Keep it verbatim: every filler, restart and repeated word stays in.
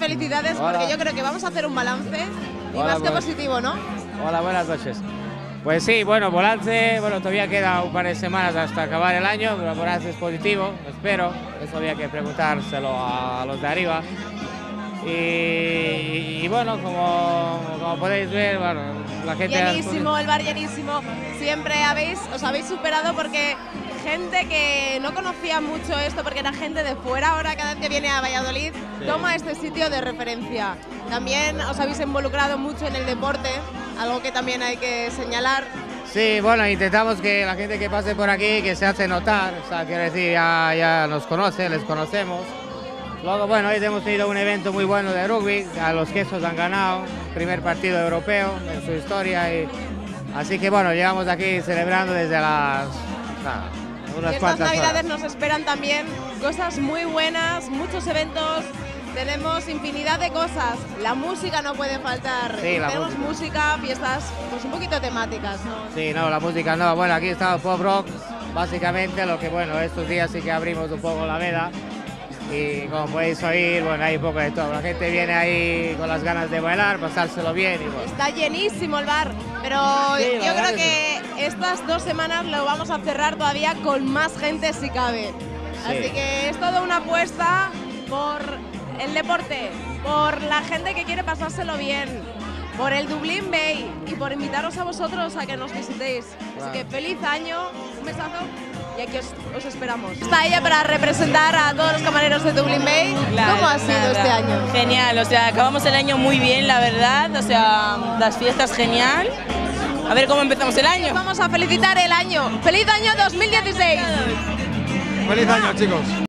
felicidades. Hola. Porque yo creo que vamos a hacer un balance y Hola, más que pues. positivo, ¿no? Hola, buenas noches. Pues sí, bueno, balance, bueno, todavía queda un par de semanas hasta acabar el año, pero el balance es positivo, espero. Eso había que preguntárselo a los de arriba. Y, y bueno, como, como podéis ver, bueno, la gente... Llenísimo, el bar llenísimo. Siempre habéis, os habéis superado porque gente que no conocía mucho esto, porque era gente de fuera, ahora cada vez que viene a Valladolid, sí, toma este sitio de referencia. También os habéis involucrado mucho en el deporte, algo que también hay que señalar. Sí, bueno, intentamos que la gente que pase por aquí, que se hace notar, o sea, quiero decir, ya, ya nos conoce, les conocemos. Luego, bueno, hoy hemos tenido un evento muy bueno de rugby, a los quesos han ganado, primer partido europeo en su historia, y así que bueno, llegamos aquí celebrando desde las... Nada, unas y cuantas estas navidades horas. Nos esperan también cosas muy buenas, muchos eventos, tenemos infinidad de cosas, la música no puede faltar, Sí, la tenemos música, fiestas pues un poquito temáticas, ¿no? Sí, no, la música no, bueno, aquí está el pop rock, básicamente lo que bueno, estos días sí que abrimos un poco la veda. Y como podéis oír, bueno, hay un poco de todo. La gente viene ahí con las ganas de bailar, pasárselo bien y bueno. Está llenísimo el bar, pero sí, yo creo que sí. estas dos semanas lo vamos a cerrar todavía con más gente si cabe. Sí. Así que es toda una apuesta por el deporte, por la gente que quiere pasárselo bien, por el Dublín Bay y por invitaros a vosotros a que nos visitéis. Claro. Así que feliz año, un besazo. Y aquí os, os esperamos. Está ella para representar a todos los camareros de Dublín Bay. Claro, ¿Cómo ha sido nada. este año? Genial, o sea, acabamos el año muy bien, la verdad, o sea, las fiestas genial. A ver cómo empezamos el año. Vamos a felicitar el año. ¡Feliz año dos mil dieciséis! ¡Feliz año, chicos!